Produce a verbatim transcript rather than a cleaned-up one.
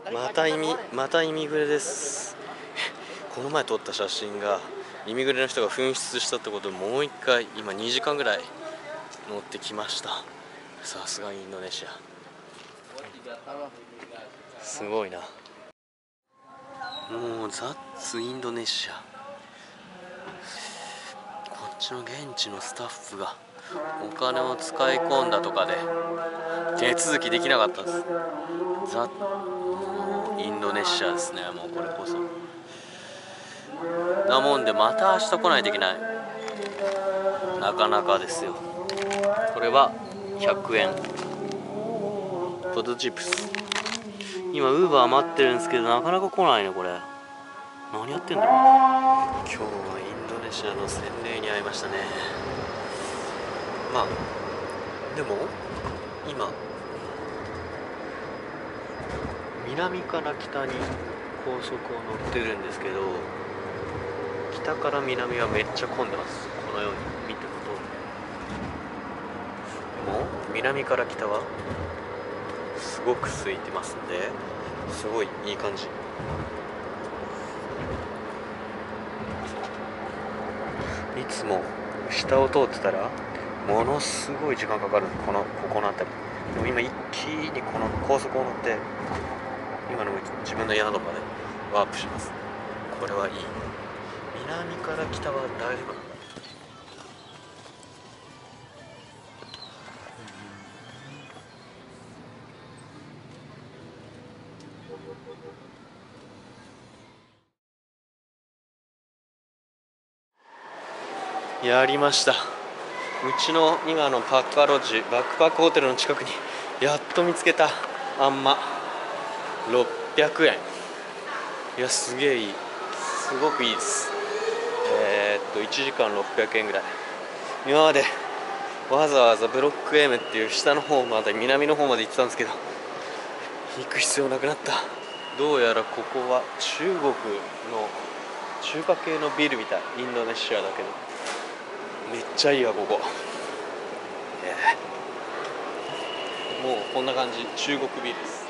またイミまたイミグレです。この前撮った写真がイミグレの人が紛失したってことで、もう一回今にじかんぐらい乗ってきました。さすがインドネシア、すごいな。もうザッツインドネシア。こっちの現地のスタッフがお金を使い込んだとかで手続きできなかったです。ザもうインドネシアですね。もうこれこそなもんで、また明日来ないといけない。なかなかですよ。これはひゃくえんポテトチップス。今ウーバー待ってるんですけど、なかなか来ないね。これ何やってんだろう。今日はインドネシアの洗礼に会いましたね。まあでも今南から北に高速を乗ってるんですけど、北から南はめっちゃ混んでます。このように見てると、もう南から北はすごく空いてますんで、すごいいい感じ。いつも下を通ってたらものすごい時間かかる。このここの辺りでも今一気にこの高速を乗って今の自分の宿までワープします。これはいい。南から北は大丈夫なんだ。やりました。うちの今のパッカーロッジ、バックパックホテルの近くにやっと見つけたあんまろっぴゃくえん。いやすげえいい、すごくいいです。えー、っといちじかんろっぴゃくえんぐらい。今までわざわざブロック M っていう下の方まで南の方まで行ってたんですけど、行く必要なくなった。どうやらここは中国の中華系のビルみたい。インドネシアだけどめっちゃいいわここ、えー、もうこんな感じ。中国ビルです。